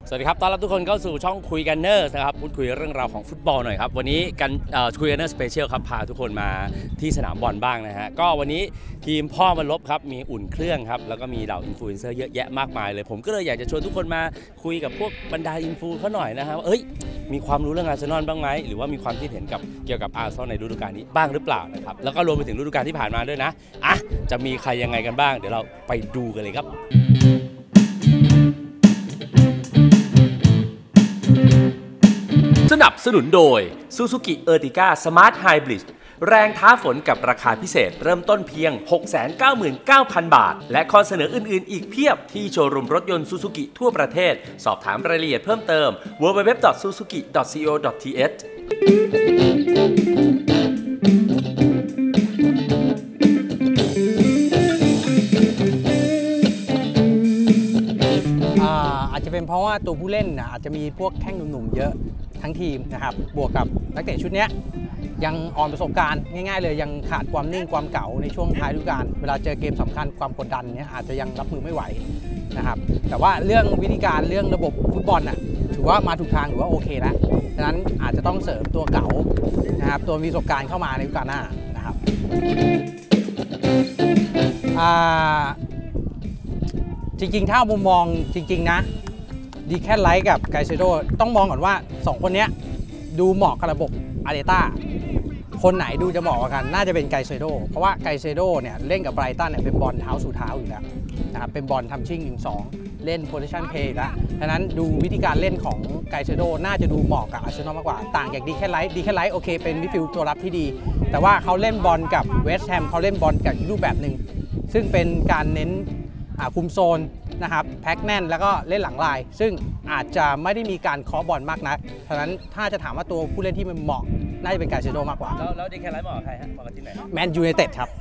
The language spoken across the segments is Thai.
สวัสดีครับต้อนรับทุกคนเข้าสู่ช่องคุยกันเนอร์นะครับพูดคุยเรื่องราวของฟุตบอลหน่อยครับวันนี้กันคุยกันเนอร์สเปเชียลครับพาทุกคนมาที่สนามบอลบ้างนะฮะก็วันนี้ทีมพ่อมันลบครับมีอุ่นเครื่องครับแล้วก็มีเหล่าอินฟลูเอนเซอร์เยอะแยะมากมายเลยผมก็เลยอยากจะชวนทุกคนมาคุยกับพวกบรรดาอินฟูเขาหน่อยนะครับมีความรู้เรื่องอาร์เซนอลบ้างไหมหรือว่ามีความคิดเห็นกับเกี่ยวกับอาร์เซนอลในฤดูกาลนี้บ้างหรือเปล่านะครับแล้วก็รวมไปถึงฤดูกาลที่ผ่านมาด้วยนะจะมีใครยังไงกันบ้างเดี๋ยวเราไปดูกันเลยครับสนับสนุนโดย Suzuki Ertiga Smart Hybrid แรงท้าฝนกับราคาพิเศษเริ่มต้นเพียง 699,000 บาทและข้อเสนออื่นๆอีกเพียบที่โชว์รูมรถยนต์ Suzuki ทั่วประเทศสอบถามรายละเอียดเพิ่มเติม www.suzuki.co.th อาจจะเป็นเพราะว่าตัวผู้เล่นอาจจะมีพวกแข้งหนุ่มๆเยอะทั้งทีมนะครับบวกกับนักเตะชุดนี้ยังอ่อนประสบการณ์ง่ายๆเลยยังขาดความนิ่งความเก๋าในช่วงท้ายฤดูกาลเวลาเจอเกมสำคัญความกดดันเนี้ยอาจจะยังรับมือไม่ไหวนะครับแต่ว่าเรื่องวิธีการเรื่องระบบฟุตบอลถือว่ามาถูกทางถือว่าโอเคแล้วดังนั้นอาจจะต้องเสริมตัวเก๋านะครับตัวมีประสบการณ์เข้ามาในฤดูกาลหน้านะครับจริงๆถ้ามุมมองจริงๆนะดีแค่ไลท์กับไกเซโดต้องมองก่อนว่า2คนนี้ดูเหมาะกับระบบอาร์เตต้าคนไหนดูจะเหมาะกันน่าจะเป็นไกเซโดเพราะว่าไกเซโดเนี่ยเล่นกับไบรตันเนี่ยเป็นบอลเท้าสู่เท้าอยู่แล้วนะครับเป็นบอลทำชิ่ง 1-2 เล่นโพซิชั่นเพย์แล้วดังนั้นดูวิธีการเล่นของไกเซโดน่าจะดูเหมาะกับอาร์เซนอลมากกว่าต่างจากดีแค่ไลท์โอเคเป็นมิดฟิลด์ตัวรับที่ดีแต่ว่าเขาเล่นบอลกับเวสต์แฮมเขาเล่นบอลกับอีกรูปแบบหนึ่งซึ่งเป็นการเน้นคุมโซนนะครับแพ็กแน่นแล้วก็เล่นหลังลายซึ่งอาจจะไม่ได้มีการเคาะบอลมากนักเพราะฉะนั้นถ้าจะถามว่าตัวผู้เล่นที่มันเหมาะน่าจะเป็นไกเซโดมากกว่าแล้วดีแคลไลท์เหมาะกับใครฮะเหมาะกับทีมไหนแมนยูไนเต็ดครับ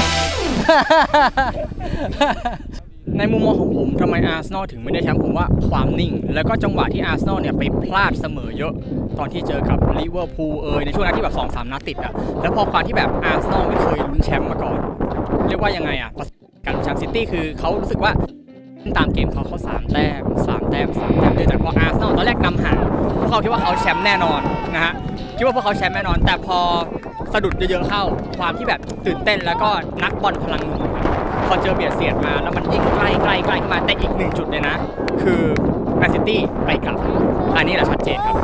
ในมุมมองของผมทำไมอาร์เซนอลถึงไม่ได้แชมป์ผมว่าความนิ่งแล้วก็จังหวะที่อาร์เซนอลเนี่ยไปพลาดเสมอเยอะตอนที่เจอกับลิเวอร์พูลในช่วงนั้นที่แบบ 2-3 นัดติดแล้วพอความที่แบบอาร์เซนอลไม่เคยลุ้นแชมป์มาก่อนเรียกว่ายังไงการลุ้นแชมป์ซิตี้คือเขารู้สึกว่าตามเกมเขา3 แต้มเลยแต่พออาร์เซนอลตอนแรกนำห่างพวกเขาคิดว่าเขาแชมป์แน่นอนนะฮะคิดว่าพวกเขาแชมป์แน่นอนแต่พอสะดุดเยอะๆเข้าความที่แบบตื่นเต้นแล้วก็นักบอลพลังหนุ่มพอเจอเบียดเสียดมาแล้วมันยิ่งใกล้ขึ้นมาแต่อีก1 จุดเลยนะคือแมนซิตี้ไปกลับอันนี้แหละชัดเจนครับ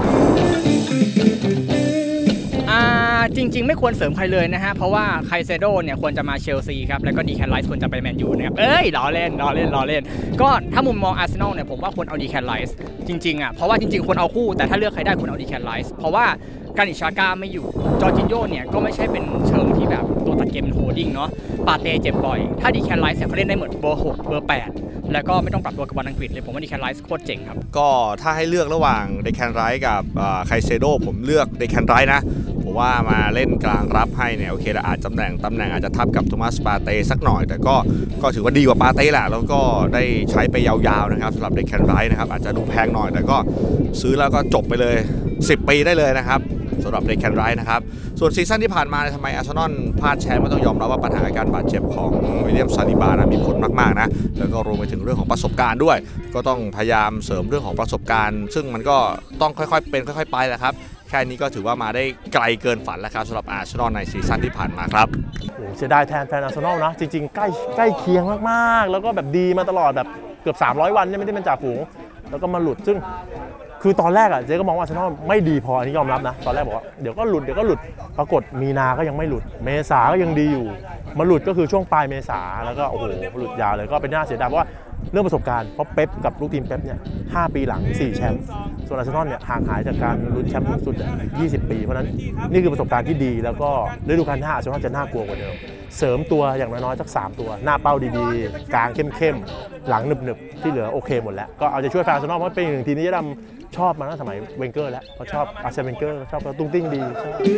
จริงๆไม่ควรเสริมใครเลยนะฮะเพราะว่าไคเซโดเนี่ยควรจะมาเชลซีครับแล้วก็ดีแคนไลท์ควรจะไปแมนยูนะครับล้อเล่นก็ถ้ามุมมองอาร์เซนอลเนี่ยผมว่าควรเอาดีแคนไลท์จริงๆเพราะว่าจริงๆควรเอาคู่แต่ถ้าเลือกใครได้ควรเอาดีแคนไลท์เพราะว่าการิชาก้าไม่อยู่จอร์จินโญ่เนี่ยก็ไม่ใช่เป็นเชิงที่แบบตัวตัดเกมเป็นโฮดิ้งเนาะปาเต้เจ็บบ่อยถ้าดีแคนไลท์เขาเล่นได้เหมือนเบอร์6เบอร์8แล้วก็ไม่ต้องปรับตัวกับบอลอังกฤษเลยผมว่าดีแคนไลท์โคตรเจ๋งครับก็ถ้าให้เลือกระหว่างเดแคนไรท์กับไคเซโดผมเลือกเดแคนไรท์นะผมว่ามาเล่นกลางรับให้เนี่ยโอเคแล้วอาจตำแหน่งอาจจะทับกับโทมัสปาเต้สักหน่อยแต่ก็ถือว่าดีกว่าปาเต้แหละแล้วก็ได้ใช้ไปยาวๆนะครับสำหรับเดแคนไรท์นะครับอาจจะดูแพงหน่อยแต่ก็ซื้อแล้วก็จบไปเลย10 ปีได้เลยนะครับสำหรับเดแคนไรท์นะครับส่วนซีซั่นที่ผ่านมาทำไมอาร์เซนอลพลาดแชมป์ก็ต้องยอมรับว่าปัญหาการบาดเจ็บของวิลเลียมซาลิบานะมีผลมากๆนะแล้วก็รวมไปถึงเรื่องของประสบการณ์ด้วยก็ต้องพยายามเสริมเรื่องของประสบการณ์ซึ่งมันก็ต้องค่อยๆเป็นค่อยๆไปแหละครับแค่นี้ก็ถือว่ามาได้ไกลเกินฝันแล้วครับสำหรับอาร์เซนอลในซีซั่นที่ผ่านมาครับเสียดายแทนแฟนอาร์เซนอลนะจริงๆใกล้เคียงมากๆแล้วก็แบบดีมาตลอดแบบเกือบ300 วันเนี่ยไม่ได้เป็นจ่าฝูงแล้วก็มาหลุดซึ่งคือตอนแรกเจ๊ก็มองว่าอาร์เซนอลไม่ดีพออันนี้ยอมรับนะตอนแรกบอกว่าเดี๋ยวก็หลุดปรากฏมีนาก็ยังไม่หลุดเมษาก็ยังดีอยู่มาหลุดก็คือช่วงปลายเมษาแล้วก็โอ้โหหลุดยาวเลยก็เป็นน่าเสียดายเพราะว่าเรื่องประสบการณ์เพราะเป๊ปกับลูกทีมเป๊ปเนี่ย5 ปีหลัง4 แชมป์ส่วนอาร์เซนอลเนี่ยห่างหายจากการลุ้นแชมป์สูงสุด20 ปีเพราะนั้นนี่คือประสบการณ์ที่ดีแล้วก็ฤดูกาลหน้าอาร์เซนอลจะน่ากลัวกว่าเดิมเสริมตัวอย่างน้อยๆสัก3 ตัวหน้าเป้าดีๆกลางเข้มๆหลังหนึบๆที่เหลือโอเคหมดแล้วก็เอาใจช่วยแฟนอาร์เซนอลเพราะเป็น1 ทีมที่ดำชอบมาตั้งสมัยเวนเกอร์แล้วเพราะชอบอาร์เซนเวนเกอร์ชอบตุ้งติ้งดี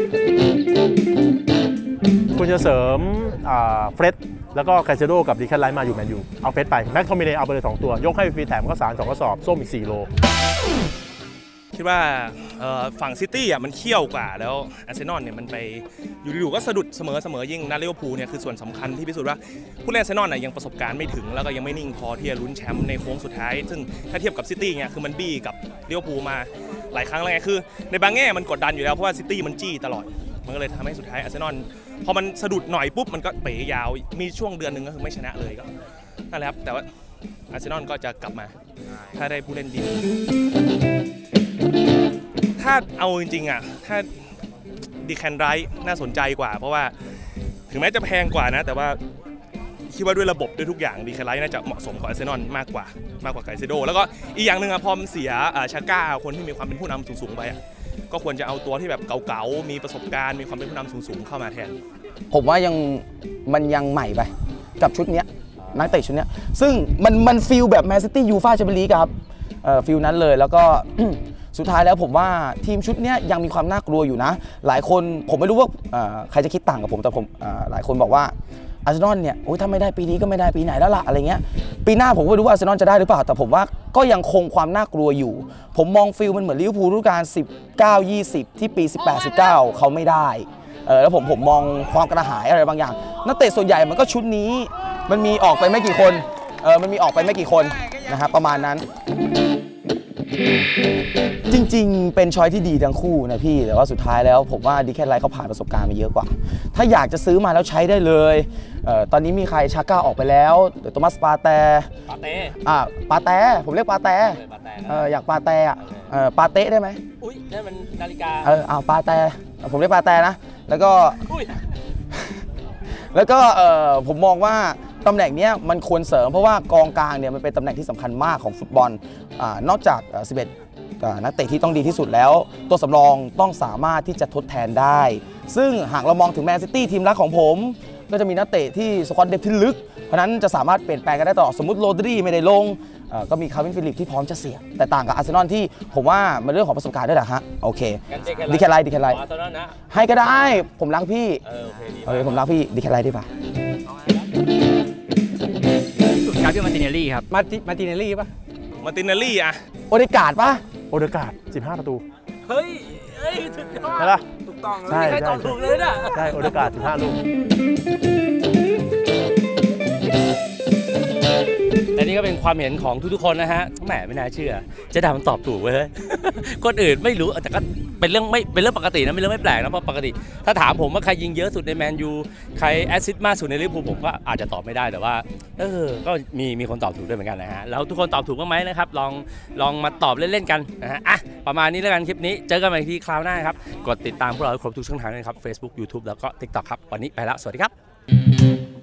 ควรจะเสริมเฟร็ดแล้วก็ไคเซโดกับดีแคนไลท์มาอยู่แมนยูเอาเฟร็ดไปแม็กโทมิเนเอาไปเลย2 ตัวยกให้ฟรีแถมก็2 กระสอบส้มอีก4 โลคิดว่าฝั่งซิตี้มันเขี้ยวกว่าแล้วอาร์เซนอลเนี่ยมันไปอยู่ๆก็สะดุดเสมอยิ่งนัดลิเวอร์พูลเนี่ยคือส่วนสำคัญที่พิสูจน์ว่าผู้เล่นอาร์เซนอลยังประสบการณ์ไม่ถึงแล้วก็ยังไม่นิ่งพอที่จะลุ้นแชมป์ในโค้งสุดท้ายซึ่งถ้าเทียบกับซิตี้เนี่ยคือมันบี้กับลิเวอร์พูลมาหลายครั้งแล้วไงคือในบางแง่มันกดดันอยู่แล้วเพราะว่าซิตี้มันจี้ตลอดมันก็เลยทำให้สุดท้ายอาร์เซนอลพอมันสะดุดหน่อยปุ๊บมันก็เป๋ยาวมีช่วงเดือนนึงก็คือไม่ชนะเลยก็นั่นแหละครับแต่ว่าอาร์เซนอลก็จะกลับมาถ้าได้ผู้เล่นดีถ้าเอาจริงๆถ้าดีแคนไรท์น่าสนใจกว่าเพราะว่าถึงแม้จะแพงกว่านะแต่ว่าคิดว่าด้วยระบบด้วยทุกอย่างดีแคนไรท์น่าจะเหมาะสมกับอาร์เซนอลมากกว่าไกเซโดแล้วก็อีกอย่างหนึ่งพอมันเสียชาก้าคนที่มีความเป็นผู้นำสูงๆไปก็ควรจะเอาตัวที่แบบเก่าๆมีประสบการณ์มีความเป็นผู้นำสูงๆเข้ามาแทนผมว่ามันยังใหม่ไปกับชุดนี้นักเตะชุดนี้ซึ่งมันฟีลแบบแมนซิตี้ยูฟ่าแชมเปี้ยนลีกครับฟีลนั้นเลยแล้วก็ สุดท้ายแล้วผมว่าทีมชุดนี้ยังมีความน่ากลัวอยู่นะหลายคนผมไม่รู้ว่าใครจะคิดต่างกับผมแต่ผมหลายคนบอกว่าอาร์เซนอลเนี่ยโอ้ยถ้าไม่ได้ปีนี้ก็ไม่ได้ปีไหนแล้วล่ะอะไรเงี้ยปีหน้าผมก็ไม่รู้ว่าอาร์เซนอลจะได้หรือเปล่าแต่ผมว่าก็ยังคงความน่ากลัวอยู่ผมมองฟีลมันเหมือนลิเวอร์พูลฤดูกาล19-20ที่ปี18-19เขาไม่ได้แล้วผมมองความกระหายอะไรบางอย่างนักเตะส่วนใหญ่มันก็ชุดนี้มันมีออกไปไม่กี่คนนะครับประมาณนั้นจริงๆเป็นช้อยที่ดีทั้งคู่นะพี่แต่ว่าสุดท้ายแล้วผมว่าดีแคทไลท์เขาผ่านประสบการณ์มาเยอะกว่าถ้าอยากจะซื้อมาแล้วใช้ได้เลยตอนนี้มีใครชาก้าออกไปแล้วโทมัสปาเต้ผมเรียกปาเต้อยากปาเต้ปาเต้ได้ไหมอุ้ยนั่นมันนาฬิกาปาเต้ผมเรียกปาเต้นะแล้วก็ผมมองว่าตำแหน่งนี้มันควรเสริมเพราะว่ากองกลางเนี่ยมันเป็นตำแหน่งที่สำคัญมากของฟุตบอลนอกจาก11นักเตะที่ต้องดีที่สุดแล้วตัวสำรองต้องสามารถที่จะทดแทนได้ซึ่งหากเรามองถึงแมนซิตี้ทีมรักของผมก็จะมีนักเตะที่สควอตเดฟที่ลึกเพราะนั้นจะสามารถเปลี่ยนแปลงกันได้ตลอดสมมุติโรดรีไม่ได้ลงก็มีคาร์วินฟิลิปที่พร้อมจะเสี่ยงแต่ต่างกับอาร์เซนอลที่ผมว่ามันเรื่องของประสบการณ์ด้วยแหละฮะโอเคดีแคทไลท์ให้ก็ได้ผมรักพี่ผมรักพี่ดีแคทไลท์ดีป่ะกาเบรียลมาร์ติเนลลี่ครับมาร์ติเนลลี่ป่ะมาร์ติเนลลี่โอเดการ์ดป่ะโอเดการ์ด15 ประตูเฮ้ยสุดยอดใช่ป่ะถูกต้องไม่มีใครตอบถูกเลยนะใช่โอเดการ์ด15 ลูกและนี่ก็เป็นความเห็นของทุกๆคนนะฮะแหมไม่น่าเชื่อจะด่ามันตอบถูกเว้ยคนอื่นไม่รู้แต่ก็เป็นเรื่องปกตินะเป็นเรื่องไม่แปลกนะเพราะปกติถ้าถามผมว่าใครยิงเยอะสุดในแมนยูใครแอสซิสต์มากสุดในลิเวอร์พูลผมก็อาจจะตอบไม่ได้แต่ว่าก็มีคนตอบถูกด้วยเหมือนกันนะฮะแล้วทุกคนตอบถูกบ้างไหมนะครับลองมาตอบเล่นๆกันนะฮะประมาณนี้แล้วกันคลิปนี้เจอกันใหม่ที่คราวหน้าครับกดติดตามพวกเราครบทุกช่องทางเลยครับ Facebook YouTube แล้วก็ TikTok ครับวันนี้ไปแล้วสวัสดีครับ